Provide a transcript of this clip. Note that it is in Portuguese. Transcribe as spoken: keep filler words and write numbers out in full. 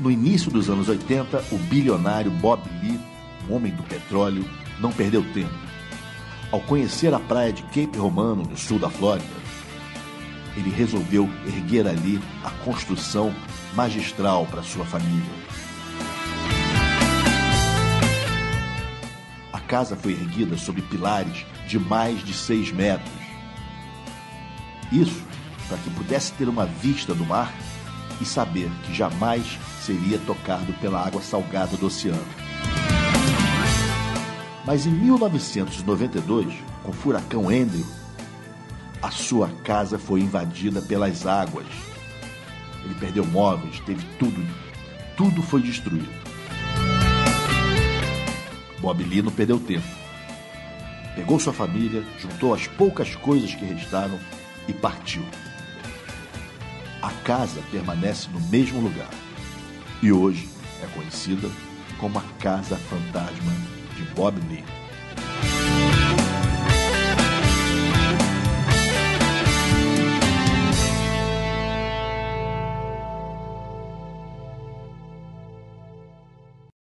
No início dos anos oitenta, o bilionário Bob Lee, um homem do petróleo, não perdeu tempo. Ao conhecer a praia de Cape Romano, no sul da Flórida, ele resolveu erguer ali a construção magistral para sua família. A casa foi erguida sob pilares de mais de seis metros. Isso para que pudesse ter uma vista do mar e saber que jamais seria tocado pela água salgada do oceano. Mas em mil novecentos e noventa e dois, com o furacão Andrew, a sua casa foi invadida pelas águas. Ele perdeu móveis, teve tudo, tudo foi destruído. Bob Lee não perdeu tempo. Pegou sua família, juntou as poucas coisas que restaram e partiu. A casa permanece no mesmo lugar e hoje é conhecida como a Casa Fantasma de Bob Lee.